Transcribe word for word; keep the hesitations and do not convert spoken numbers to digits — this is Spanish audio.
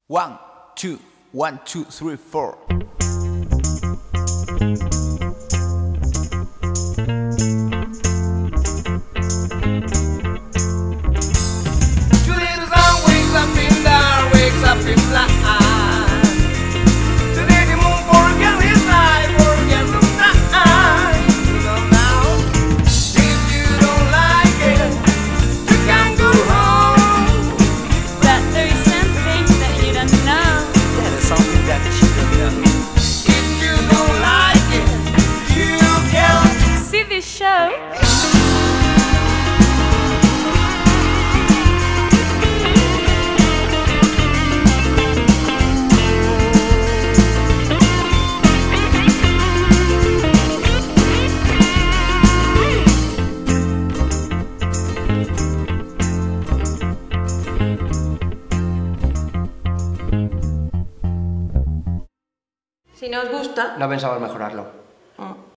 One, two, one, two, three, four. Si no os gusta... No pensamos mejorarlo. Mm.